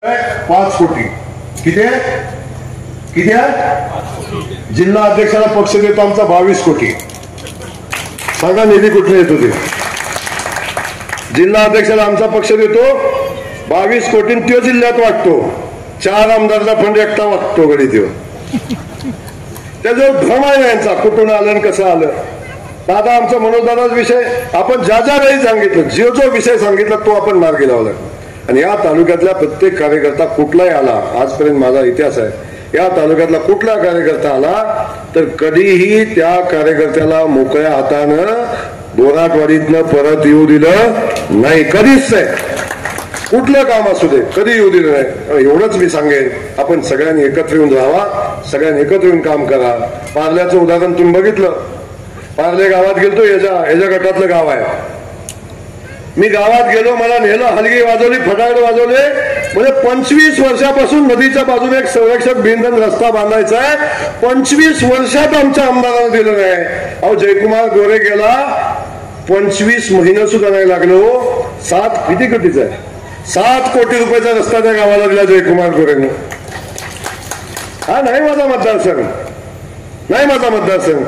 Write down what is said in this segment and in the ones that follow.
5 कोटी किती आहे? किती आहे? जिल्हा अध्यक्षाला पक्ष देतो आमचा 22 कोटी. सांगा निधी कुठे येतो ते? जिल्हा अध्यक्षाला आमचा पक्ष देतो 22 कोटी. तो जिल्ह्यात वाटतो 4 आमदारचा फंड एकटा वाटतो गडी देव. त्याच्यावर भ्रम आहे यांचा, कुठून आलं आणि कसं आलं. दादा आमचा मनोजदादाच विषय आपण ज्या वेळी सांगितलं, जो विषय सांगितला तो आपण मार्गी लावला. आणि या तालुक्यातल्या प्रत्येक कार्यकर्ता कुठलाही आला, आजपर्यंत माझा इतिहास आहे, या तालुक्यातला कुठला कार्यकर्ता आला तर कधीही त्या कार्यकर्त्याला मोकळ्या हातानं बोराटवाडीतनं परत येऊ दिलं नाही. कधीच नाही. कुठलं काम असू दे कधी येऊ दिलं नाही. एवढंच मी सांगेन, आपण सगळ्यांनी एकत्र येऊन राहावा, सगळ्यांनी एकत्र येऊन काम करा. पार्ल्याचं उदाहरण तुम्ही बघितलं. पार्ले गावात गेलतो, याच्या गटातलं गाव आहे. मी गावात गेलो, मला नेलं, हलगी वाजवली, फटाके वाजवले. म्हणजे 25 वर्षापासून नदीच्या बाजूने एक संरक्षक भिंत रस्ता बांधायचा आहे. 25 वर्षात आमच्या आमदारांना दिलं नाही. अहो जयकुमार गोरे गेला 25 महिने सुद्धा नाही लागलो. 7 किती कोटीचा आहे? 7 कोटी रुपयाचा रस्ता त्या गावाला दिला जयकुमार गोरेने. हा नाही माझा मतदारसंघ, नाही माझा मतदारसंघ.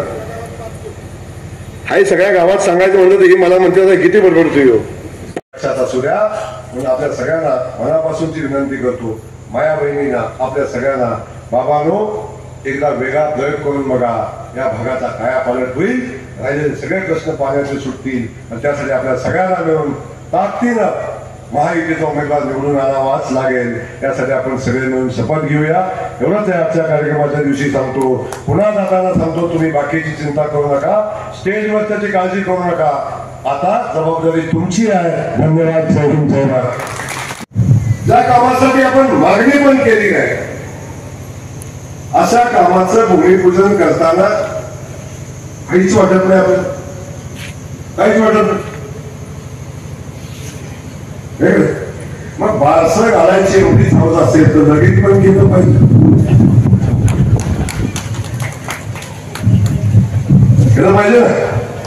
हाय सगळ्या गावात सांगायचं म्हणलं तर ही मला म्हणते किती बरोबर तू लक्षात असू द्या. म्हणून आपल्या सगळ्यांना मनापासूनची विनंती करतो, माया बहिणींना, आपल्या सगळ्यांना, बाबांनो एकदा वेगळा प्रयोग करून बघा. या भागाचा कायापालट होईल, राहिलेले सगळे प्रश्न पाण्याचे सुटतील. आणि त्यासाठी आपल्या सगळ्यांना मिळून ताकदीनं महायुतीचा उमेदवार निवडून आणावाच लागेल. यासाठी आपण सगळे मिळून शपथ घेऊया. एवढंच आहे आजच्या कार्यक्रमाच्या दिवशी सांगतो. पुन्हा जाताना सांगतो, तुम्ही बाकीची चिंता करू नका, स्टेजवर त्याची काळजी करू नका. आता जबाबदारी तुमची आहे. धन्यवाद. जय हिंद, जय महाराष्ट्र. ज्या कामासाठी आपण मागणी पण केली नाही, अशा कामाचं भूमिपूजन करताना काहीच वाटत नाही. आपण काहीच वाटत नाही. मग बारसं घालायची एवढी हौस असेल तर लगेच पण केलं पाहिजे. केलं पाहिजे ना.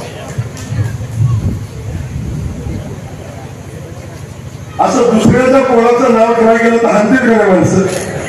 असं दुसऱ्याच्या कोणाचं नाव ठेवायला गेलं तर हानतील का माणसं.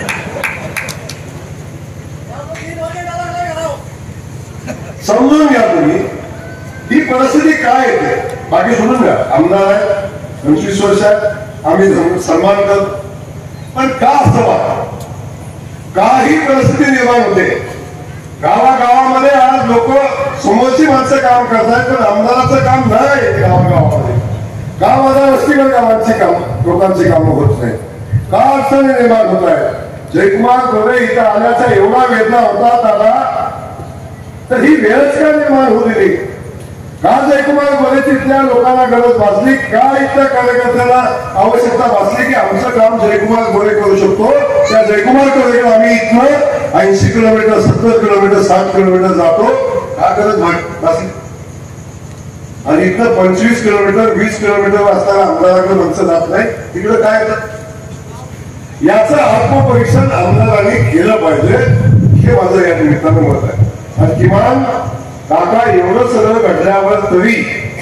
समजून घ्या तुम्ही ही परिस्थिती काय येते. बाकी सोडून घ्या, आमदार आहे, 25 वर्षात आम्ही सन्मान करतो. पण का असं वाटतं, काही परिस्थिती निर्माण होते. गावागावामध्ये आज लोक समोरची माणसं काम करतायत, पण आमदाराचं काम नाही. गावागावामध्ये गावाला वस्तीवर गावांची काम, लोकांची कामं होत नाही. का अडचणी निर्माण होत आहे. जयकुमार गोरे इथं आल्याचा एवढा वेदना होता त्याला, तर ही वेळच का निर्माण होऊ दिली. का जयकुमार गोरेची इथल्या लोकांना गरज भासली, का इथल्या कार्यकर्त्याला आवश्यकता भासली की आमचं काम जयकुमार गोरे करू शकतो. त्या जयकुमार गोरे आम्ही इथनं 80 किलोमीटर, 70 किलोमीटर, 60 किलोमीटर जातो. का गरज भासली. आणि इथं 25 किलोमीटर, 20 किलोमीटर असताना आमदाराकडे माणसं जात नाही. तिकडे काय येतं. याचं आत्मपरीक्षण आमदारांनी केलं पाहिजे, हे माझं या निमित्तानं मत आहे. आणि किमान काका एवढं सगळं घडल्यावर तरी,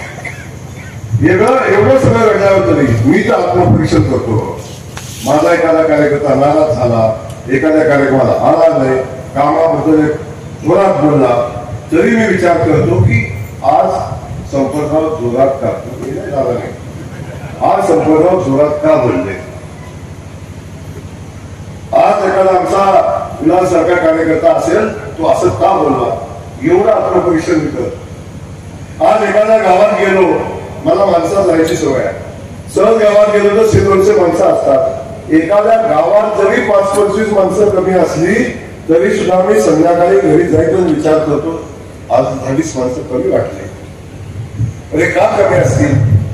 एवढं सगळं घडल्यावर तरी मी तर आत्मपरीक्षण करतो. माझा एखादा कार्यकर्ता नाराज झाला, एखाद्या कार्यक्रमाला आला नाही, कामाबद्दल जोरात बोलला, तरी मी विचार करतो की आज संपर्कावर जोरात का झाला नाही, आज संपर्कावर जोरात का बोलले. आज एखादा आमचा विलाससारखा कार्यकर्ता असेल, तो असं का बोलला, एवढं आत्मपरीक्षण करत. आज एखाद्या गावात गेलो, मला माणसं जायची सवय आहे. सहज गावात गेलो तर 100-200 माणसं असतात. एखाद्या गावात जरी 5-25 माणसं कमी असली तरी सुद्धा मी संध्याकाळी घरी जायचं विचार करतो, आज 20 माणसं कमी वाटली. अरे का कमी असतील,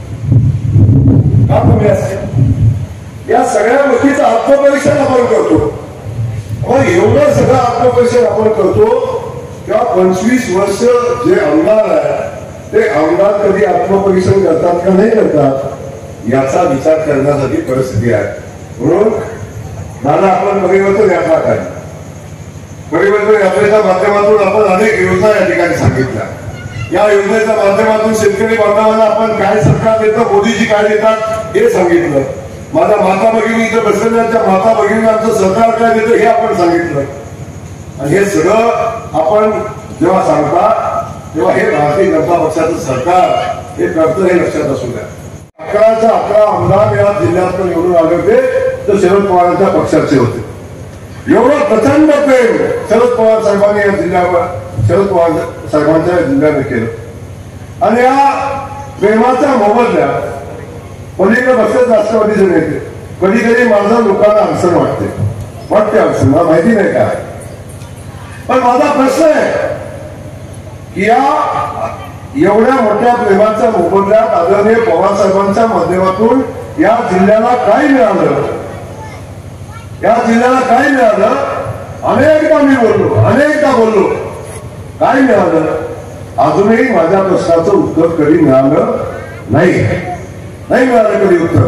का कमी असतील. या सगळ्या गोष्टीचं आत्मपरीक्षण आपण करतो. मग एवढं सगळं आत्मपरीक्षण आपण करतो किंवा 25 वर्ष जे आमदार आहे ते आमदार कधी आत्मपरीक्षण करतात का नाही करतात याचा विचार करण्यासाठी परिस्थिती आहे. म्हणून दादा आपण परिवर्तन यात्रा काय, परिवर्तन यात्रेच्या माध्यमातून आपण अनेक योजना या ठिकाणी सांगितल्या. या योजनेच्या माध्यमातून शेतकरी बांधवांना आपण काय सरकार देतं, मोदीजी काय देतात हे सांगितलं. माझ्या माता भगिनी इथं बसलेल्या माता भगिनी आमचं सरकार काय देतं हे आपण सांगितलं. आणि हे सगळं आपण जेव्हा सांगता तेव्हा हे भारतीय जनता पक्षाचं सरकार हे करतं हे लक्षात असू द्या. 11 आमदार या जिल्ह्यात निवडून आले होते तर शरद पवारांच्या पक्षाचे होते. एवढं प्रचंड प्रेम शरद पवार साहेबांनी या जिल्ह्यावर शरद पवार साहेबांच्या जिल्ह्याने केलं. आणि या प्रेमाच्या मोबदल्या पलीकडे बसलेच राष्ट्रवादीचे नेते कधी कधी माझ्या लोकांना अडचण वाटते अडचण मला माहिती नाही काय. पण माझा प्रश्न आहे की या एवढ्या मोठ्या प्रेमाच्या मोबदल्यात आदरणीय पवार साहेबांच्या माध्यमातून या जिल्ह्याला काय मिळालं, या जिल्ह्याला काय मिळालं. अनेकदा मी बोललो काय मिळालं. अजूनही माझ्या प्रश्नाचं उत्तर कधी मिळालं नाही मिळालं कधी उत्तर.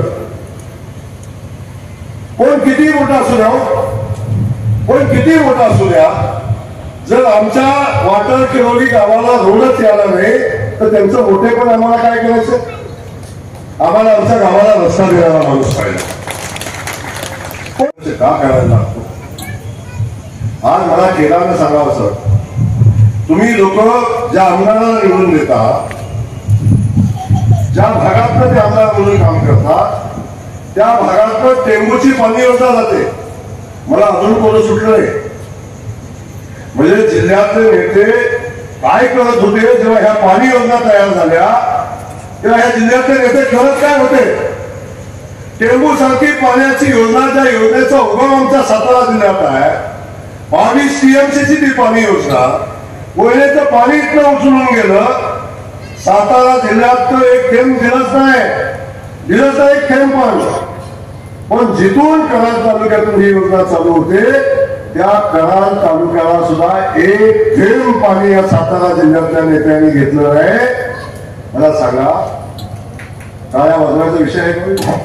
कोण किती मोठा असू द्या, कोण किती मोठा असू द्या, जर आमच्या वाटर किरोली गावाला रोडच यायला नाही तर त्यांचं मोठेपण आम्हाला काय करायचं. आम्हाला आमच्या गावाला रस्ता देणारा माणूस पाहिजे. का करायला लागतो. आज मला केंद्राने सांगावं सर, तुम्ही लोक ज्या आमदाराला निवडून देता, ज्या भागात ते आमदार म्हणून काम करतात त्या भागात टेंबूची पाणी योजना जाते. मला अजून कोण सुटलं नाही. म्हणजे जिल्ह्यातले नेते काय करत होते जेव्हा ह्या पाणी योजना तयार झाल्या तेव्हा ह्या जिल्ह्यातले नेते करत काय होते. टेंबू सारखी पाण्याची योजना, ज्या योजनेचा उगम आमच्या सातारा जिल्ह्यात आहे, 22 TMCची ती पाणी योजना, कोयनेचं पाणी इतकं उचलून गेलं सातारा जिल्ह्यात एक थेंब दिलंच नाही एक थेंब पण. पण जिथून कराड तालुक्यातून ही योजना चालू होते त्या कराड तालुक्याला सुद्धा एक थेंब पाणी या सातारा जिल्ह्यातल्या नेत्यांनी घेतलं आहे. मला सांगा टाळ्या वाजवायचा विषय आहे.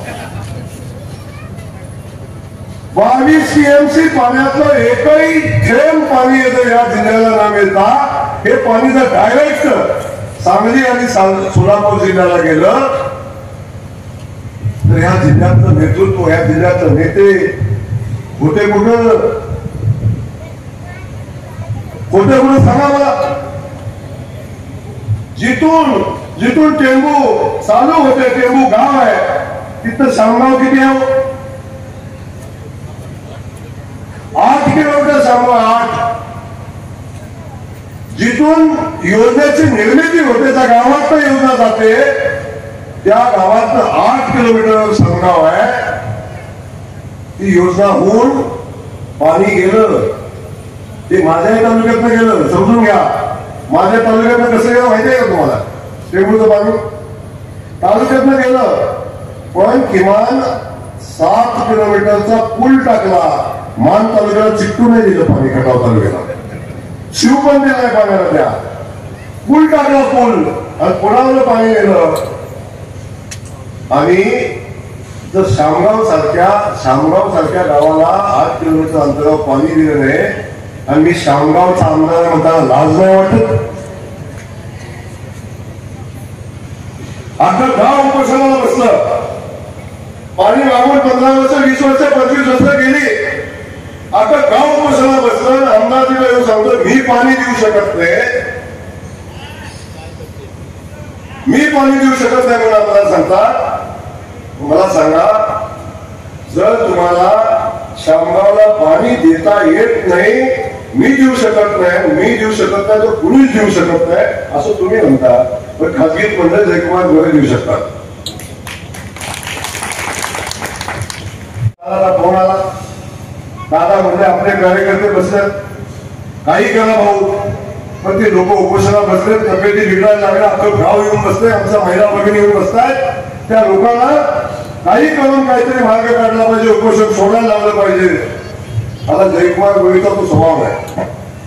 22 TMC पाण्यातलं एकही थेंब पाणी जर या जिल्ह्याला न मिळता हे पाणी जर डायरेक्ट सांगली आणि सोलापूर जिल्ह्याला गेलं तर ह्या जिल्ह्यातलं नेतृत्व, ह्या जिल्ह्यातलं नेते कुठे सांगा मला. जिथून टेंबू चालू होते, टेंबू गाव आहे तिथं शामगाव किती आहे. 8 किलोमीटर शामगाव. 8 जिथून योजनेची निर्मिती होते त्या गावात योजना जाते त्या गावात 8 किलोमीटर शामगाव आहे. ती योजना होऊन पाणी गेलं ते माझ्या तालुक्यातनं गेलं. समजून घ्या, माझ्या तालुक्यातनं कसं गेलं माहिती आहे का तुम्हाला. टेंबूचं पाणी तालुक्यातनं गेलं पण किमान 7 किलोमीटरचा पूल टाकला. मान तालुक्याला चिकटू नाही दिलं पाणी. खटाव तालुक्याला शिव पण दिलं नाही पाण्याला. त्या पूल टाकला पूल आणि पुलावलं पाणी गेलं. आणि जर शामगाव सारख्या गावाला 8 किलोमीटर अंतरावर पाणी दिलं नाही आणि मी शामगावचा आमदार म्हणताना लाज नाही वाटत. आता गाव उपोषणाला बसलं. पाणी मागून 15 वर्ष 20 वर्ष 25 वर्ष गेली. आता गाव उपोषणाला बसलं. आमदार येऊन सांगतो मी पाणी देऊ शकत नाही, म्हणून आम्हाला सांगतात. मला सांगा, जर तुम्हाला शामगावला पाणी देता येत नाही, मी देऊ शकत नाही तर कुणीच देऊ शकत नाही असं तुम्ही म्हणता. पण खाजगीत म्हणलं जयकुमार गोरे देऊ शकतात. फोन आला, दादा म्हणजे आपले कार्यकर्ते बसले काही करा भाऊ. पण ते लोक उपोषणाला बसले, तब्येती बिघडायला लागल्या. अख्खं गाव येऊन बसले, आमच्या महिला भगिनी येऊन बसतायत. त्या लोकांना काही करून काहीतरी मार्ग काढला पाहिजे, उपोषण सोडायला लावलं पाहिजे. आता जयकुमार गोरेचा तो स्वभाव आहे.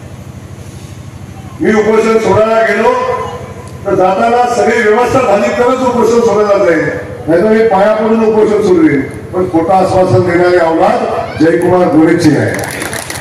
मी उपोषण सोडायला गेलो तर जाताना सगळी व्यवस्था झाली तरच उपोषण सोडायला जाईल, नाही तर मी पाया पडून उपोषण सोडवेन. पण खोटा आश्वासन देणारी अवलाद जयकुमार गोरेची आहे.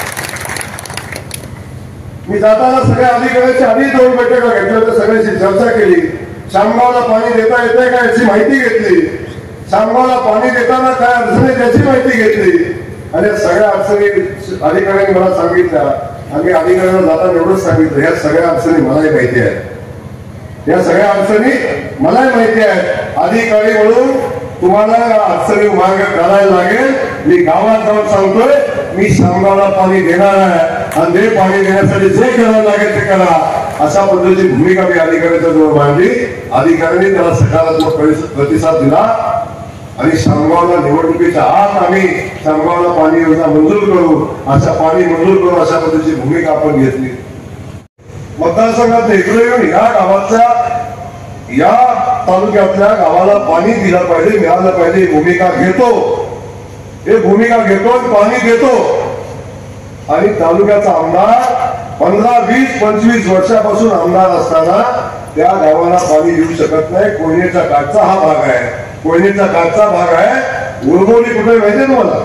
मी जाताना सगळ्या अधिकाऱ्यांची आधी 2 बैठका घेतल्या, तर सगळ्यांची चर्चा केली. शामगावला पाणी देता येते का याची माहिती घेतली. शामगावला पाणी देताना काय अडचणी त्याची माहिती घेतली आणि सगळ्या अडचणी अधिकाऱ्यांनी मला सांगितल्या. आम्ही अधिकाऱ्यांना जाताना एवढंच सांगितलं, या सगळ्या अडचणी मलाही माहिती आहेत, या सगळ्या अडचणी मलाही माहिती आहेत. अधिकारी म्हणून तुम्हाला अडचणी मार्ग करायला लागेल. मी गावात जाऊन सांगतोय, मी शामगावला पाणी देणार आहे आणि ते पाणी देण्यासाठी जे करायला लागेल ते करा, अशा पद्धतीची भूमिका मी अधिकाऱ्यांच्या जवळ मांडली. अधिकाऱ्यांनी त्याला सकारात्मक प्रतिसाद दिला आणि शामगावला निवडणुकीच्या आत आम्ही शामगावला पाणी योजना मंजूर करू, पाणी मंजूर करू अशा पद्धतीची भूमिका आपण घेतली. मतदारसंघात इकडे येऊन या गावाच्या या तालुक्यातल्या गावाला पाणी दिलं पाहिजे, मिळालं पाहिजे भूमिका घेतो, हे भूमिका घेतो, पाणी देतो. आणि तालुक्याचा आमदार 15, 20, 25 वर्षापासून आमदार असताना त्या गावाला पाणी येऊ शकत नाही. कोयनेच्या काठचा हा भाग आहे, कोयनेचा काठचा भाग आहे. उरमोली कुठे माहितीये तुम्हाला?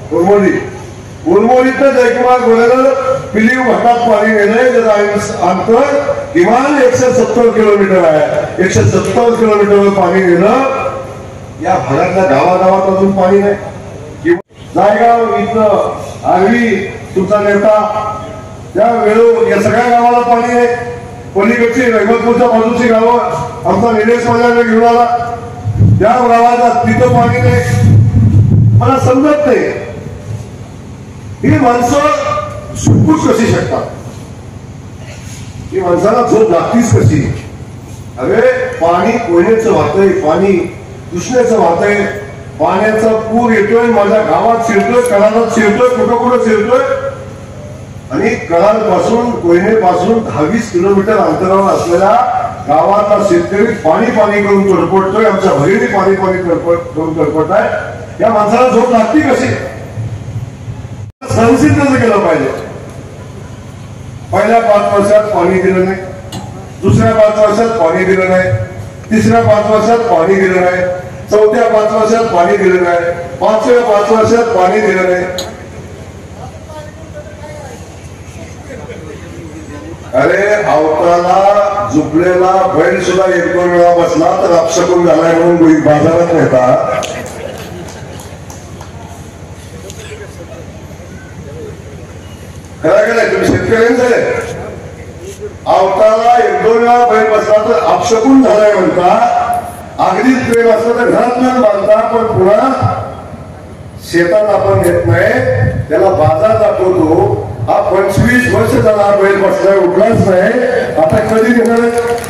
उरमोलीत जयकुमार गोरेकर पिलीव घाटात पाणी नेलंय, ज्याचं अंतर किमान 170 किलोमीटर आहे. 170 किलोमीटरवर पाणी नेलं. या भागातल्या गावागावात अजून पाणी नाही. जायगाव इथं आरवी तुमचा नेता त्या वेळो या सगळ्या गावाला पाणी आहे. पलीकडची रहिमतपूरच्या बाजूची गावं आमचा निलेश माझ्याकडे घेऊन आला, त्या गावाला तिथं पाणी नाही. मला समजत नाही ही माणसं सुटपूट कशी शकतात, ही माणसाला झोप लागतीच कशी. अरे पाणी कोयनेचं वाहतंय, पाणी कृष्णेचं वाहतंय, पाण्याचा पूर येतोय, माझ्या गावात शिरतोय, कराडात शिरतोय, कुठं कुठं शिरतोय. आणि कराड पासून कोयनेपासून 10-20 किलोमीटर अंतरावर असलेल्या गावातला शेतकरी पाणी पाणी करून तडपडतोय, आमच्या भगिनी पाणी पाणी करून तडपडत आहे. या माणसाला झोप लागती कशी? संसिद्ध केलं पाहिजे. पहिल्या 5 वर्षात पाणी दिलं नाही, दुसऱ्या 5 वर्षात पाणी दिलं नाही, तिसऱ्या 5 वर्षात पाणी दिलं नाही, चौथ्या 5 वर्षात पाणी दिलं नाही, 5व्या 5 वर्षात पाणी दिलं नाही. अरे अवताला झुपलेला बैल सुद्धा 1-2 वेळा बसला तर अपशकून झालाय म्हणून बाजारात नेता. खरं केलंय तुम्ही शेतकऱ्यांचं. अवताला 1-2 वेळा बैल बसला तर अपशकून झालाय म्हणता. अगदीच प्रेम असलं तर घरात न बांधता, पण पुन्हा शेतात आपण घेत नाही, त्याला बाजार दाखवतो. हा 25 वर्ष झाला बैल बसलाय, उठलाच नाही, आता कधी घेणार?